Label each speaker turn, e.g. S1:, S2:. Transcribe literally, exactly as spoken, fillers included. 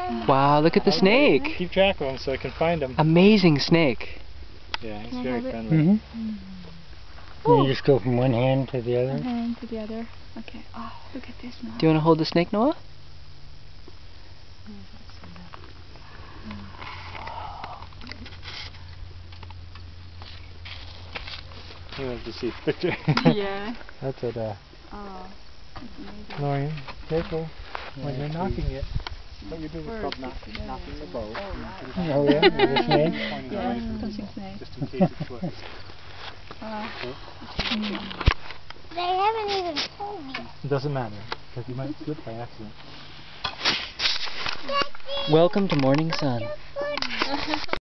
S1: Wow, look at the snake.
S2: Keep track of them so I can find them.
S1: Amazing snake.
S2: Yeah, he's
S3: Can I
S2: very
S3: have it?
S2: friendly.
S4: Mm-hmm. You just go from one hand to the other.
S3: One hand to the other. Okay. Oh, look at this now.
S1: Do you want to hold the snake, Noah?
S2: You have to see the picture.
S3: Yeah.
S2: That's it. Uh,
S3: Oh, that's amazing.
S2: Lorian, careful when you're
S4: Yeah.
S2: knocking it. What you do is
S3: Bird
S2: called
S3: sticks
S2: knocking,
S3: together.
S2: knocking the bow.
S4: Oh yeah, with the snake.
S2: Pointing
S3: Yeah,
S2: away from
S3: touching
S2: you,
S3: snake.
S2: just in case it flips.
S3: Uh,
S5: They haven't even told me.
S2: It doesn't matter, because you might slip by accident.
S1: Welcome to Morning Sun.